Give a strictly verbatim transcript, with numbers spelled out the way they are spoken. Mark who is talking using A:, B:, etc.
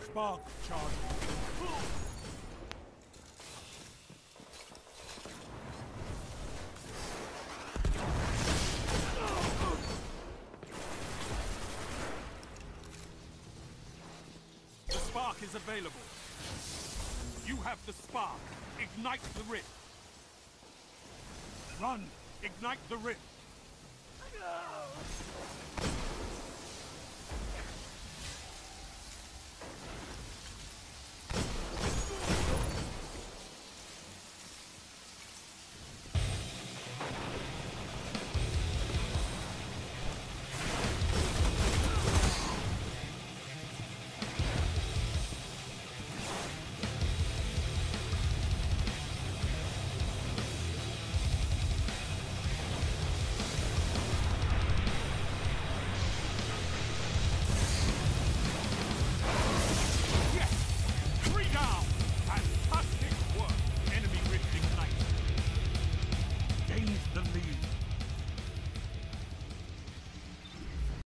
A: Spark charge. The spark is available. You have the spark. Ignite the rift. Run! Ignite the rift. The lead.